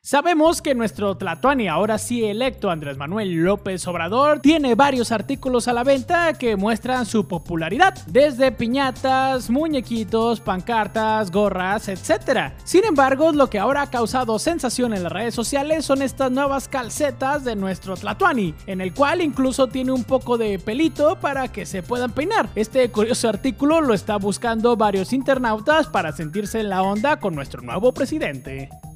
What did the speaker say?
Sabemos que nuestro Tlatoani, ahora sí electo Andrés Manuel López Obrador, tiene varios artículos a la venta que muestran su popularidad, desde piñatas, muñequitos, pancartas, gorras, etc. Sin embargo, lo que ahora ha causado sensación en las redes sociales son estas nuevas calcetas de nuestro Tlatoani, en el cual incluso tiene un poco de pelito para que se puedan peinar. Este curioso artículo lo está buscando varios internautas para sentirse en la onda con nuestro nuevo presidente.